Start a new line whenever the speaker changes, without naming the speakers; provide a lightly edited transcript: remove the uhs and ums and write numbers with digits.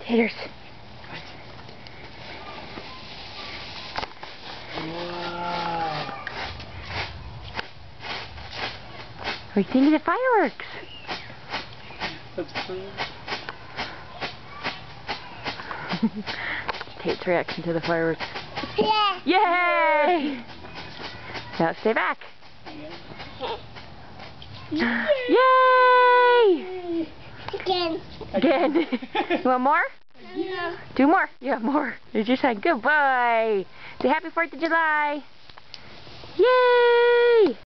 Taters.
Wow.
What do you think of the fireworks?
That's pretty.
Tate's reaction to the fireworks.
Yeah.
Yay! Now stay back. Yay!
Again.
Again. You want more?
No.
2 more? Yeah, more. You just said goodbye. Say happy 4th of July. Yay!